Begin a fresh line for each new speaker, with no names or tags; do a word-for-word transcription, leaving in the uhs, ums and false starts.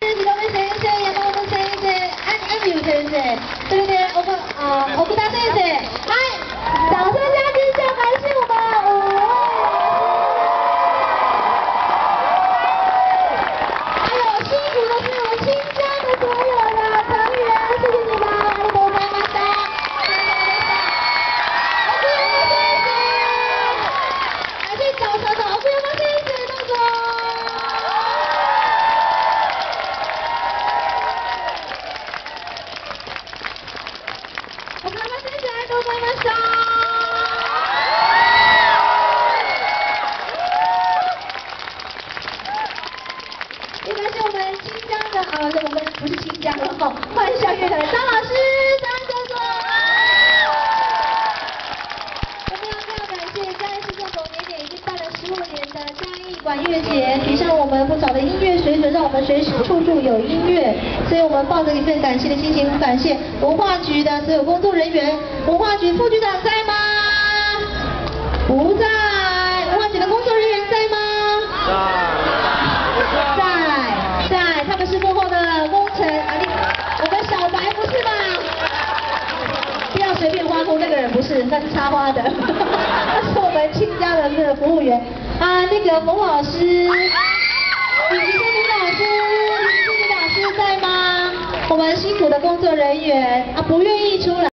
広部先生、山本先生、アミュー先生、それで奥啊奥田先生，来，掌声加尖叫，感谢我们五位。还有辛苦的是我们亲家的所有的成员，谢谢你们，ありがとうございました。奥山先生，来去找找找奥山先生，どうぞ。 岡山先生、ありがとうございました。应该是我们新疆的啊，我们不是新疆了哈，幻象乐团的张老师、张哥哥。我们要非常感谢嘉义市政府年年已经办了十五年的嘉义管乐节，提升我们不少的音乐水准，让我们随时处处有音乐。所以我们抱着一份感谢的心情，感谢文化局的所有工作人员。文化局副局长在吗？不在。文化局的工作人员在吗？在。在，在，他们是幕后的工程。啊，你，我们小白不是吧？不要随便欢呼，那个人不是，那是插花的，那是我们亲家的那个服务员啊，那个冯老师，李吉生李老师，李吉生李老师在吗？我们辛苦的工作人员啊，不愿意出来。